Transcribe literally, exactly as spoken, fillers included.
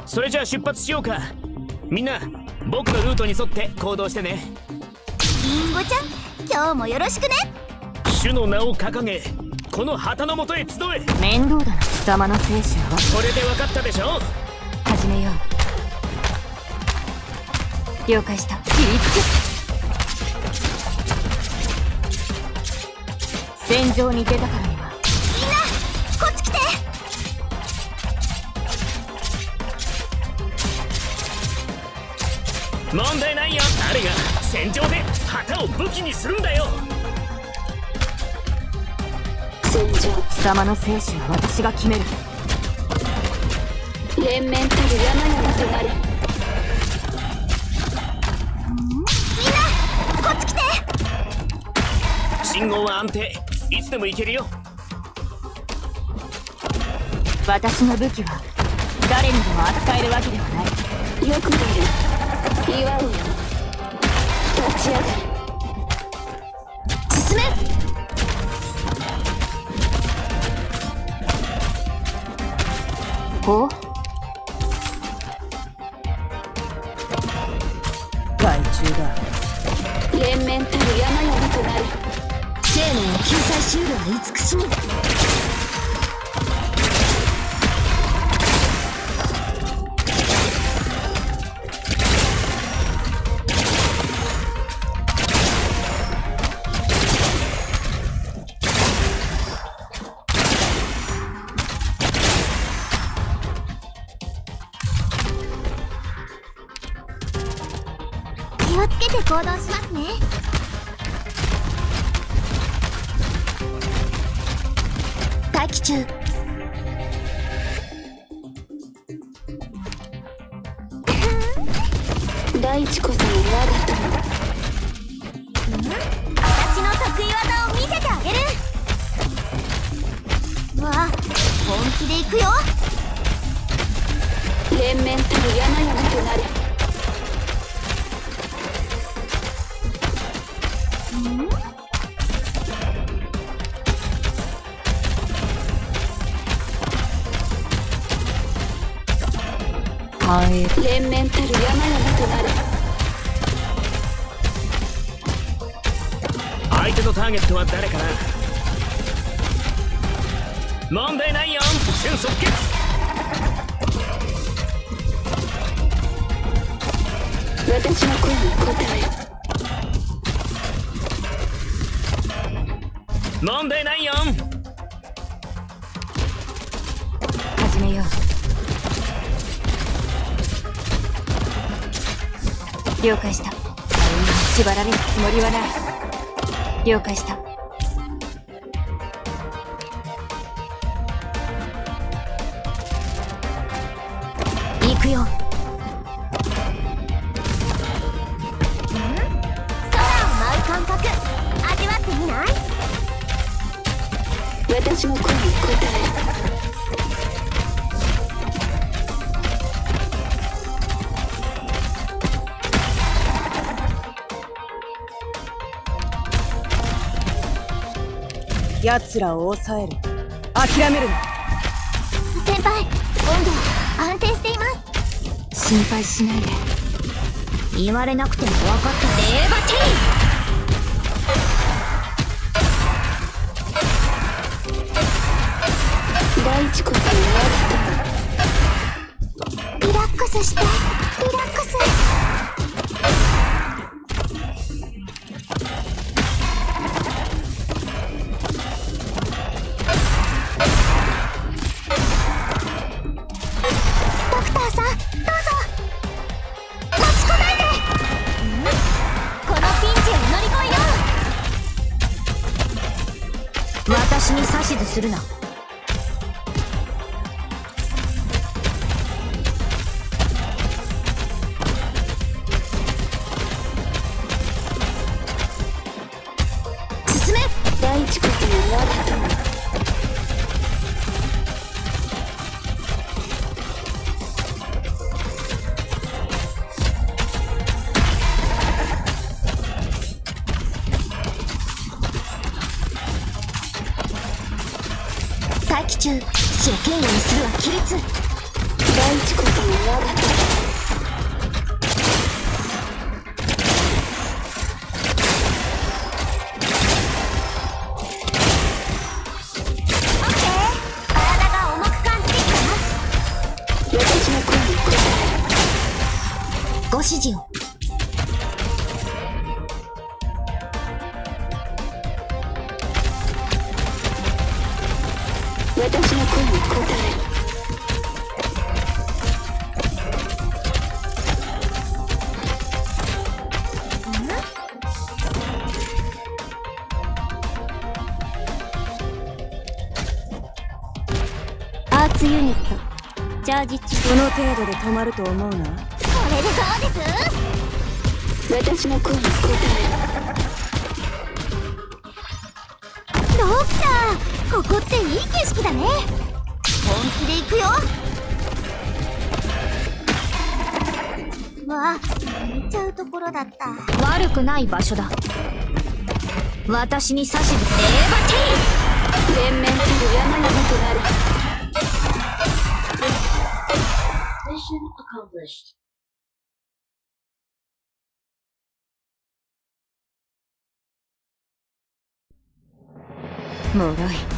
それじゃあ出発しようか。みんな僕のルートに沿って行動してね。 リンゴちゃん、今日もよろしくね。 主の名を掲げ、この旗のもとへ集え。 面倒だな。貴様の精神はこれで分かったでしょ。 始めよう。了解した。切りつけ。戦場に出たからには。 みんなこっち来て。 問題ないよ。誰が戦場で旗を武器にするんだよ。 戦場、貴様の生死は私が決める。連綿たる山々となれ。 みんなこっち来て。 信号は安定、いつでも行けるよ。 私の武器は誰にでも扱えるわけではない。よく見る。祝うよ。立ち上がる。 進め。 ほう。害虫だ。連綿たる山々となる。 生命を救済しうるは慈しみ。気をつけて行動しますね。待機中。 大地こその我が友。 私の得意技を見せてあげる。わあ、本気で行くよ。 連綿たる山々となれ。繁栄。連綿たる山々となれ。 相手のターゲットは誰かな。問題ないよ。瞬即決。 私の声に応え。 問題ないよ。 始めよう。了解した。縛られるつもりはない。了解した。 行くよ。空を舞う感覚味わってみない？ 私の声に応え。奴らを抑える。諦めるな。 先輩、温度は安定しています。 心配しないで。 言われなくても分かった。レーバティー。大地こその我がリラックスして。リラックス。ドクターさん、どうぞ。待ちこないで。このピンチを乗り越えよう。 私に指図するな。 進め。 大地こその我が友。 待機中。死を権利にするは規律。 大大地こそが我が手。 ご指示を。 私の声に応える。 アーツユニットチャージ中。 この程度で止まると思うな。 これでどうです？ 私の声に応える。 ドクター、ここっていい景色だね。本気で行くよ。わあ、行っちゃうところだった。 悪くない場所だ。私に指図すればてい。全面する山々となる。Mission accomplished. もろい。